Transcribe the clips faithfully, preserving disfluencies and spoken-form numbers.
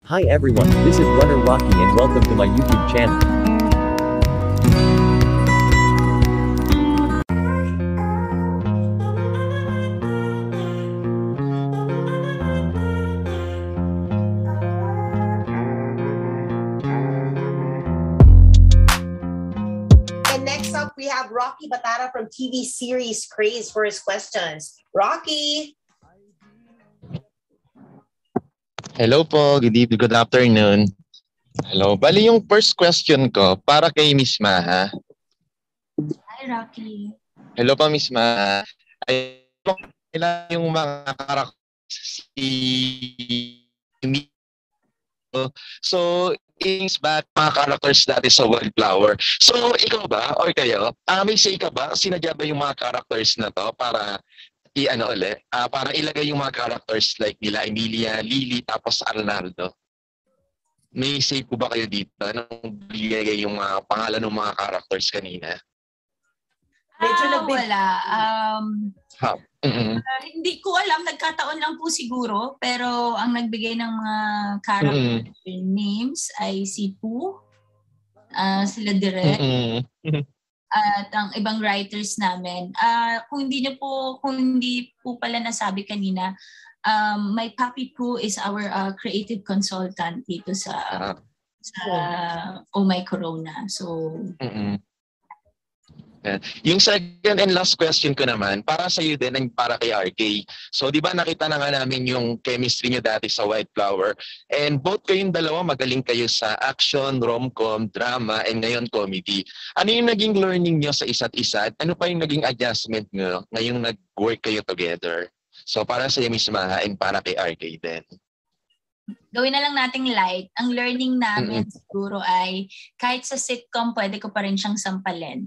Hi everyone, this is Runner Rocky and welcome to my YouTube channel. And next up, we have Rocky Batara from T V series Craze for his questions. Rocky! Hello po, good evening, good afternoon. Hello, bali yung first question ko para kay Miss Maha. Hi, Rocky. Hello pa, Miss Maha. Ay, kailan yung mga characters si So, is back mga characters dati sa Wildflower. So, ikaw ba or kayo, ah, may say ka ba? Sinadya ba yung mga characters na to para i-ano ulit? Ah, para ilagay yung mga characters like nila Emilia, Lily, tapos Arnaldo? May say po ba kayo dito? Anong bigay yung mga pangalan ng mga characters kanina? Medyo Ah, nabig- wala. Um, Ha? Mm-hmm. uh, hindi ko alam, nagkataon lang po siguro, pero ang nagbigay ng mga character Mm-hmm. names ay si Pooh, uh, sila Direk, Mm-hmm. at ang ibang writers namin. Ah, kung hindi niyo po, kung hindi po pala nasabi kanina, um, my Papi Pooh is our uh, creative consultant dito sa Ah. sa Oh My Corona. So, Mm-hmm. Yeah. Yung second and last question ko naman, para sa iyo din and para kay R K. So, di ba nakita na nga namin yung chemistry niyo dati sa Wildflower, and both kayong dalawa magaling kayo sa action, rom-com, drama, and ngayon comedy. Ano yung naging learning niyo sa isa't isa? Ano pa yung naging adjustment niyo ngayong nag-work kayo together? So, para sa iyo, Miss Maha, and para kay R K din. gawin na lang nating light. Ang learning namin Mm-mm. siguro ay kahit sa sitcom, pwede ko pa rin siyang sampalin.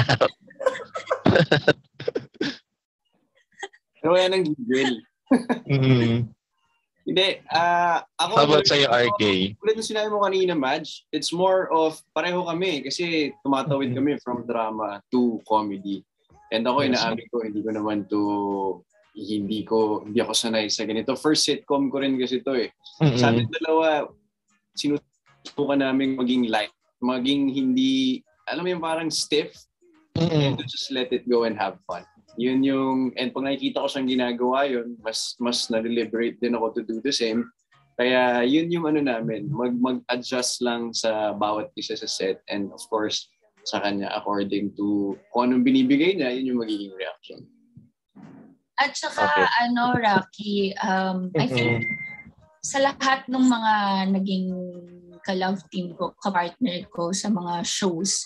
Pero yan ang gigil. Mm-hmm. Hindi, ah ako... How about sa'yo, R K? Ulit yung sinabi mo kanina, Madge, it's more of pareho kami kasi tumatawid kami from drama to comedy. And ako, Yes. inaamin ko, hindi ko naman to... Hindi ko, hindi ako sanay sa ganito. First sitcom ko rin kasi to eh. Mm-hmm. Sa amin dalawa, sinusubukan namin maging light. Maging hindi, alam mo yung parang stiff. Mm-hmm. And to just let it go and have fun. Yun yung, and pag nakikita ko siyang ginagawa yun, mas mas na-deliberate din ako to do the same. Kaya yun yung ano namin, mag, mag-adjust lang sa bawat isa sa set, and of course, sa kanya according to kung anong binibigay niya, yun yung magiging reaction. At saka, Okay. ano, Rocky, um, I think sa lahat ng mga naging ka-love team ko, ka-partner ko sa mga shows,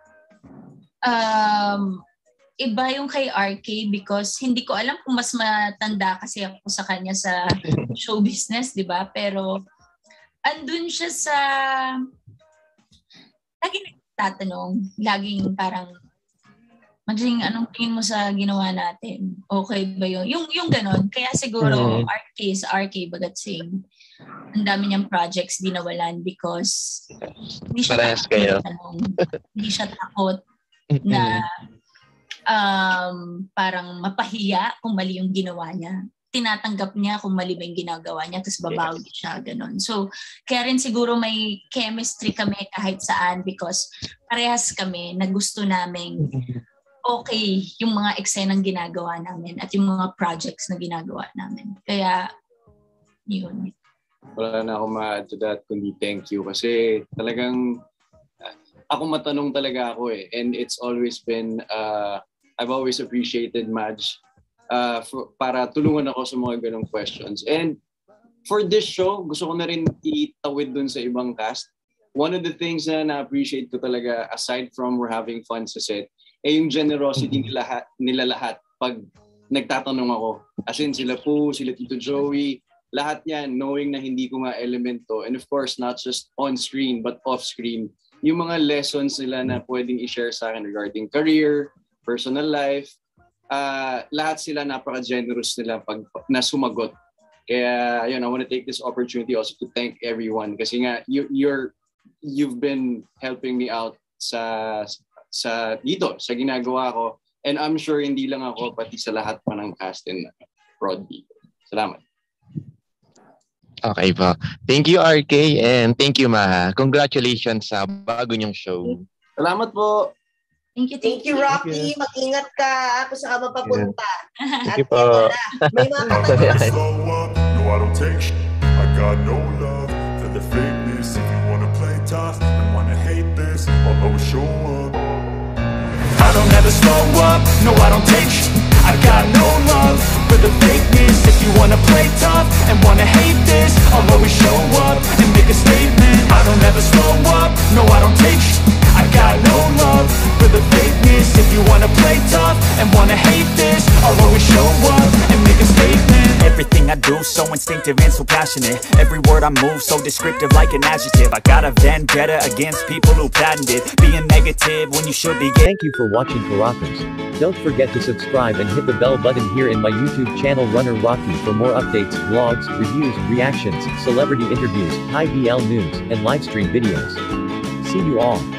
um, iba yung kay R K because hindi ko alam kung mas matanda kasi ako sa kanya sa show business, di ba? Pero andun siya sa... Laging nagtatanong, laging parang, Maging, anong tingin mo sa ginawa natin? Okay ba yun? Yung, yung ganon. Kaya siguro, Mm. R K is R K Bagatsing. Ang dami niyang projects di nawalan because hindi siya Parehas takot kayo. magtanong. Hindi siya takot na um, parang mapahiya kung mali yung ginawa niya. Tinatanggap niya kung mali ba yung ginagawa niya, tapos babawi siya, ganon. So, kaya rin siguro may chemistry kami kahit saan because parehas kami na gusto naming okay yung mga eksenang ginagawa namin at yung mga projects na ginagawa namin. Kaya, yun. Wala na ako ma-add to that kundi thank you kasi talagang uh, ako matanong talaga ako eh, and it's always been uh, I've always appreciated Madge uh, for, para tulungan ako sa mga ganong questions. And for this show, gusto ko na rin itawid dun sa ibang cast. One of the things na na-appreciate ko talaga aside from we're having fun sa set, eh yung generosity nila lahat, nila lahat pag nagtatanong ako. As in sila po, sila Tito Joey, lahat yan knowing na hindi ko nga elemento. And of course, not just on screen but off screen. Yung mga lessons nila na pwedeng i-share sa akin regarding career, personal life, uh, lahat sila napaka-generous nila pag na sumagot. Kaya, yun, I want to take this opportunity also to thank everyone kasi nga, you, you're, you've been helping me out sa sa dito, sa ginagawa ko. And I'm sure hindi lang ako, pati sa lahat pa ng cast and prod dito. Salamat. Okay po. Thank you, R K, and thank you, Maha. Congratulations sa bago niyong show. Salamat po. Thank you, Thank you, Rocky. Mag-ingat ka kung saan ka mapapunta. Thank you po. May mga Ayan. Slow up, no I don't take sh- I got no love for the fakeness. If you wanna play tough and wanna hate this, I'll always show up. I don't ever slow up, no I don't take sh- I got no love for the fakeness. If you wanna play tough and wanna hate this, I'll always show up and make a statement. I don't ever slow up, no I don't take sh- I got no love for the fakeness. If you wanna play tough and wanna hate this, I'll always show up and make a statement. Everything I do so instinctive and so passionate. Every word I move so descriptive like an adjective. I got a vendetta against people who patented being negative when you should be getting. Thank you for watching Karakas. Don't forget to subscribe and hit the bell button here in my YouTube channel Runner Rocky for more updates, vlogs, reviews, reactions, celebrity interviews, high B L news, and livestream videos. See you all.